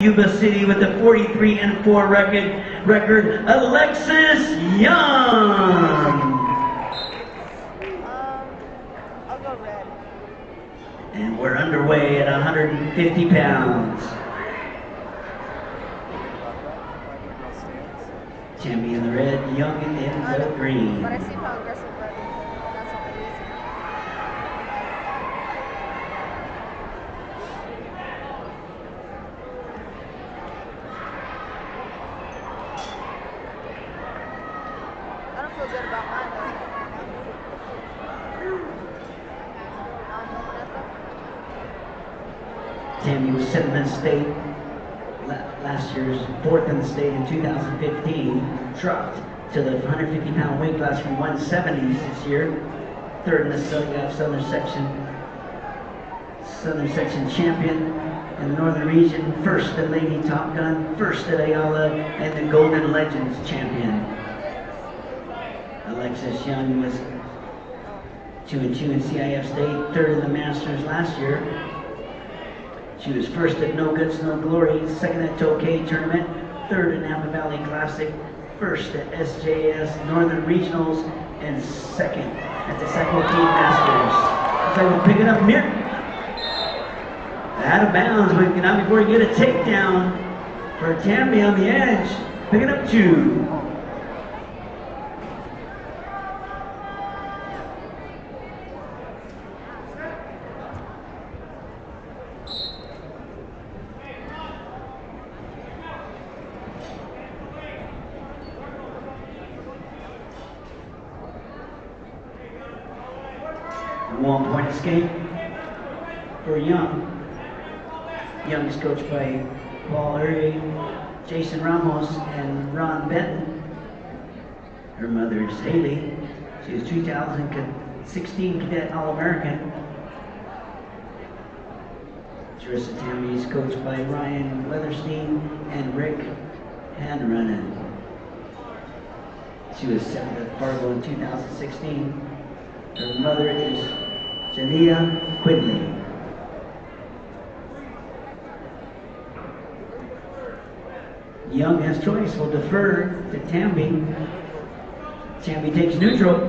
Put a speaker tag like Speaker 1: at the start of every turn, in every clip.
Speaker 1: Yuba City with the 43-4 record, Alexis Young.
Speaker 2: I'll go red.
Speaker 1: And we're underway at 150 pounds. Champion in the red, Young in the green.
Speaker 2: But I see how aggressive red is. That's all it is. I don't feel good about mine though.
Speaker 1: Tammy was 7th in the state last year's, 4th in the state in 2015. Dropped to the 150-pound weight class from 170s this year. 3rd in the Southern Section champion in the Northern Region. 1st at Lady Top Gun. 1st at Ayala, and the Golden Legends champion. Alexis Young was 2-2 in CIF state. 3rd in the Masters last year. She was 1st at No Guts, No Glory, 2nd at Tokay Tournament, 3rd at Napa Valley Classic, 1st at SJS Northern Regionals, and 2nd at the Sacramento Masters. So we'll pick it up here. Out of bounds, but not before you get a takedown for Tammy on the edge. Pick it up 2. One-point escape for Young. Young is coached by Paul Irving, Jason Ramos, and Ron Benton. Her mother is Haley. She was 2016 Cadet All-American. Charissa Tammy is coached by Ryan Weatherstein and Rick Hanranen. She was 7th at Fargo in 2016. Her mother is Jania Quidley. Young has choice, will defer to Tamby. Tamby takes neutral.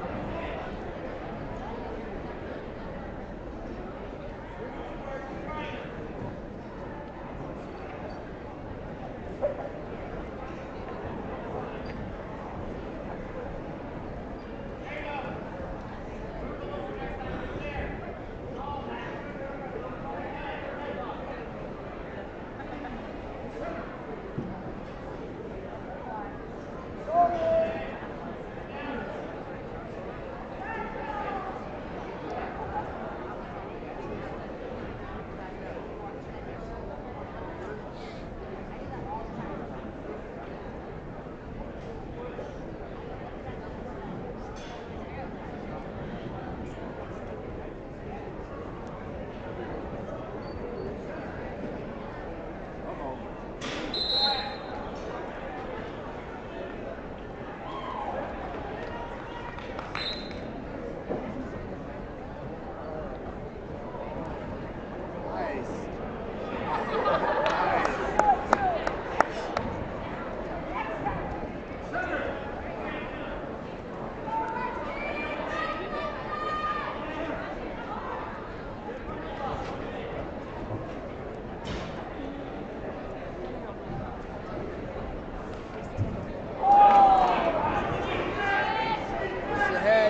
Speaker 2: Ahead.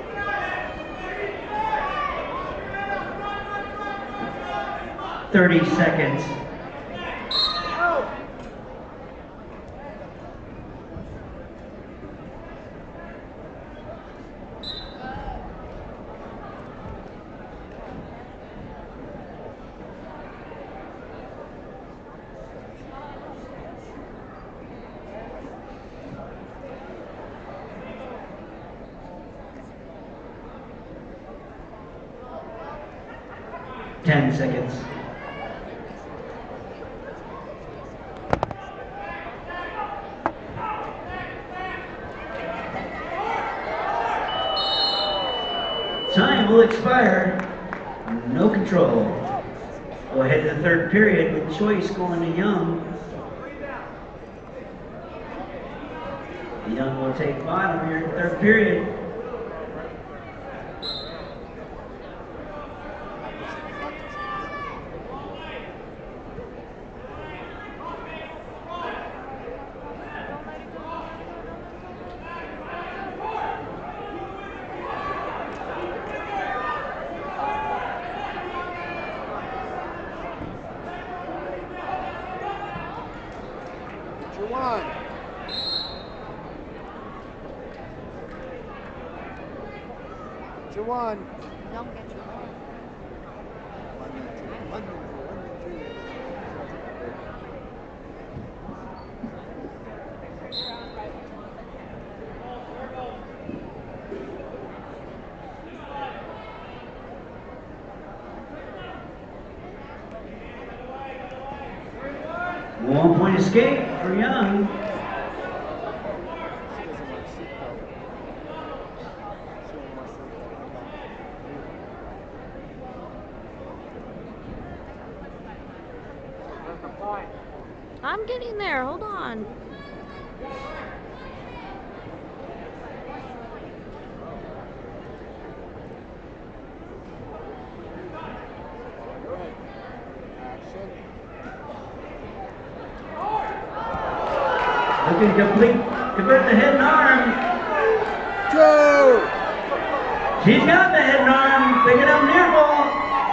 Speaker 1: 30 seconds.
Speaker 2: Oh.
Speaker 1: Ten seconds. Time will expire. No control. Go ahead to the third period with Choice going to Young. Young will take bottom here in third period.
Speaker 3: One.
Speaker 2: Don't get you one.
Speaker 1: One-point escape for Young.
Speaker 4: I'm getting there, hold on.
Speaker 1: Looking to convert the head and arm.
Speaker 3: Two.
Speaker 1: She's got the head and arm, picking up near ball.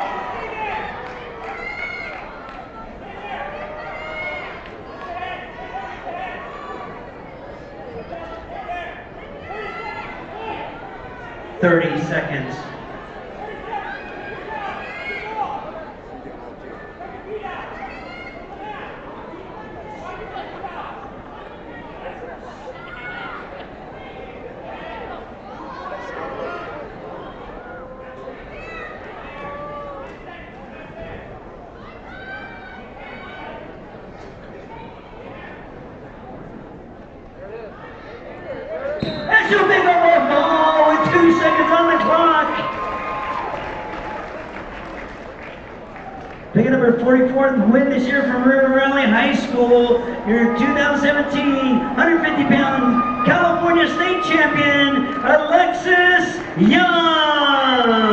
Speaker 1: .30 seconds. That's a big old ball with 2 seconds on the clock. Pick number 44th win this year from River Valley High School. Your 2017 150-pound California State Champion, Alexis Young.